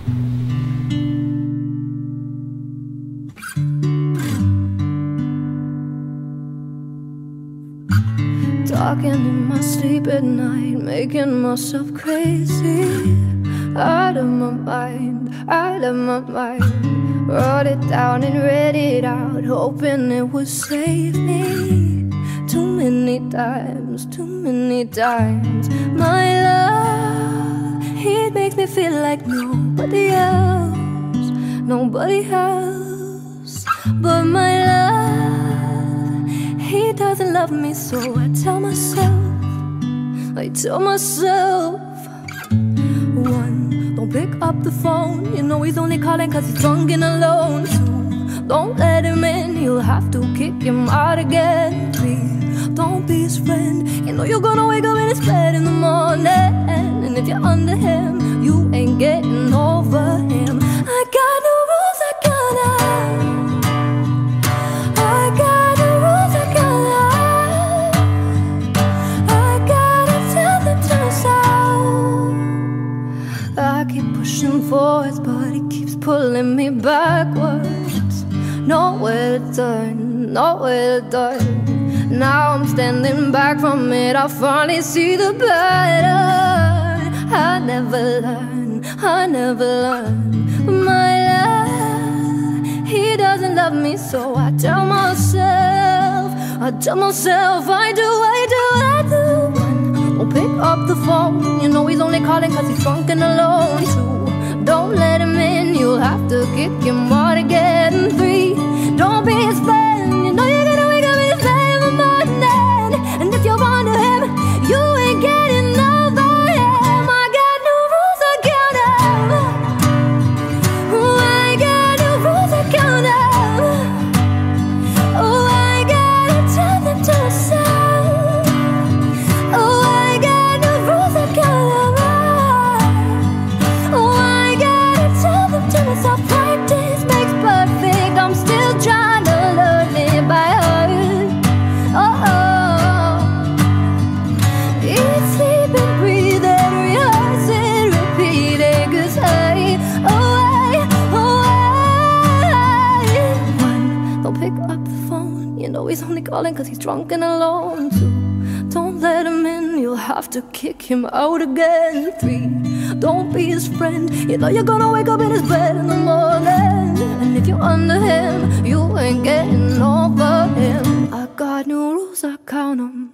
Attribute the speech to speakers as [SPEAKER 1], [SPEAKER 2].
[SPEAKER 1] Talking in my sleep at night, making myself crazy. Out of my mind, out of my mind. Wrote it down and read it out, hoping it would save me. Too many times, too many times. My love, it makes me feel like nobody else, nobody else. But my love, he doesn't love me, so I tell myself, one, don't pick up the phone. You know he's only calling cause he's drunk and alone. Two, don't let him in, you'll have to kick him out again. Three, don't be his friend. You know you're gonna wake up in his bed in the morning, and if you're under him, you ain't getting over him. I got no rules, I gotta. I got no rules, I gotta. I gotta tell them to myself. I keep pushing forwards, but it keeps pulling me backwards. Nowhere to turn, nowhere to turn. Now I'm standing back from it, I finally see the pattern. I never learn, I never learn. My love, he doesn't love me, so I tell myself, I do. One, don't pick up the phone. You know he's only calling cause he's drunk and alone. Two, don't let him in, you'll have to kick him out again. Three, don't be his friend. You know you're gonna wake up in his bed in the morning, and if you're under him, you ain't getting over him. I got no rules, I gotta. Oh, I got no rules, I gotta. Oh, I gotta tell them to myself. Oh, I got no rules, I gotta. Oh, I gotta tell them to myself. Practice makes perfect, I'm still trying to learn it by heart. Oh, oh. Eat, sleep and breathe and rehearse it, repeat it, cause One, don't pick up the phone. You know he's only calling cause he's drunk and alone. Two, don't let him in, you'll have to kick him out again. Three, don't be his friend. You know you're gonna wake up in his bed in the morning, and if you're under him, you ain't getting over him. I got no rules, I count 'em.